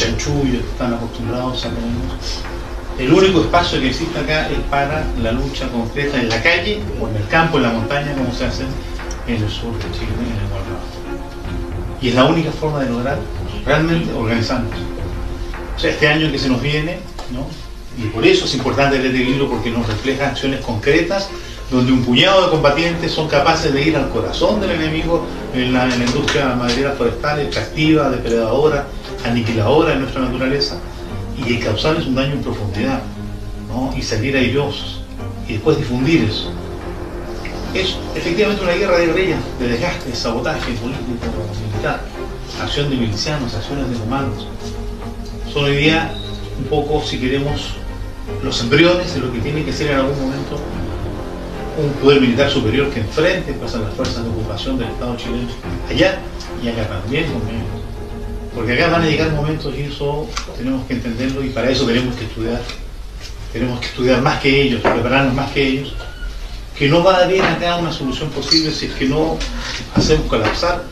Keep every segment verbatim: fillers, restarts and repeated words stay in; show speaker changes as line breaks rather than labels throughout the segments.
chanchullos que están acostumbrados a comernos. El único espacio que existe acá es para la lucha concreta en la calle, o en el campo, en la montaña, como se hace en el sur de Chile, en el Guadalajara. Y es la única forma de lograr realmente organizarnos. O sea, este año que se nos viene, ¿no? Y por eso es importante leer el libro, porque nos refleja acciones concretas donde un puñado de combatientes son capaces de ir al corazón del enemigo en la, en la industria maderera forestal, extractiva, depredadora, aniquiladora de nuestra naturaleza, y causarles un daño en profundidad, ¿no? Y salir airosos y después difundir eso. Es efectivamente una guerra de guerrilla, de desgaste, de sabotaje político, militar, acción de milicianos, acciones de comandos. Son hoy día un poco, si queremos, los embriones de lo que tiene que ser en algún momento un poder militar superior que enfrente pues, a las fuerzas de ocupación del Estado chileno, allá y acá también con ellos. Porque acá van a llegar momentos y eso tenemos que entenderlo, y para eso tenemos que estudiar. Tenemos que estudiar más que ellos, prepararnos más que ellos. Que no va a haber acá una solución posible si es que no hacemos colapsar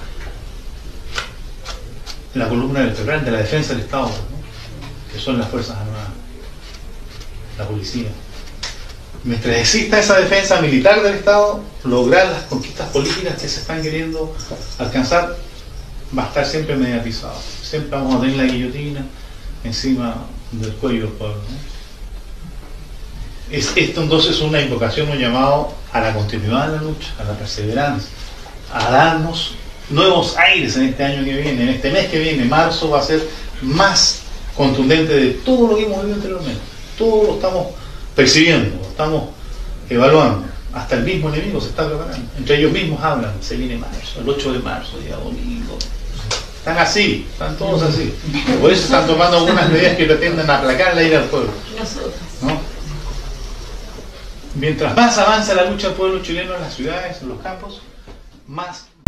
la columna vertebral de la defensa del Estado, ¿no? Que son las Fuerzas Armadas, la policía. Mientras exista esa defensa militar del Estado, lograr las conquistas políticas que se están queriendo alcanzar va a estar siempre mediatizado. Siempre vamos a tener la guillotina encima del cuello del pueblo, ¿no? Es, esto entonces es una invocación, un llamado a la continuidad de la lucha, a la perseverancia, a darnos nuevos aires en este año que viene, en este mes que viene. Marzo va a ser más contundente de todo lo que hemos vivido anteriormente. Todo lo estamos percibiendo, lo estamos evaluando. Hasta el mismo enemigo se está preparando. Entre ellos mismos hablan, se viene marzo, el ocho de marzo, día domingo. Están así, están todos así. Por eso están tomando algunas medidas que pretenden aplacar la ira del pueblo, ¿no? Mientras más avanza la lucha del pueblo chileno en las ciudades, en los campos, más